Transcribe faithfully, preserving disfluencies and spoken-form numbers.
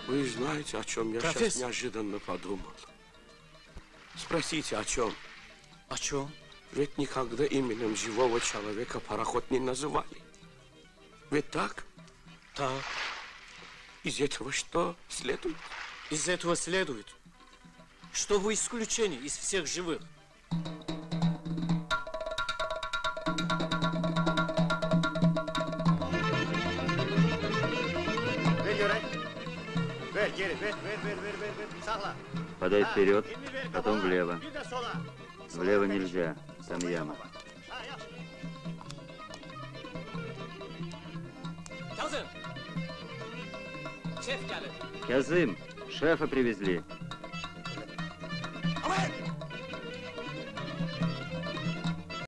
Вы знаете, о чем я Профессор. сейчас неожиданно подумал? Спросите, о чем? О чем? Ведь никогда именем живого человека пароход не называли. Ведь так? Так. Из этого что следует? Из этого следует, что вы исключение из всех живых. Подай вперед, потом влево. Влево нельзя, там яма. Кязым, шефа привезли.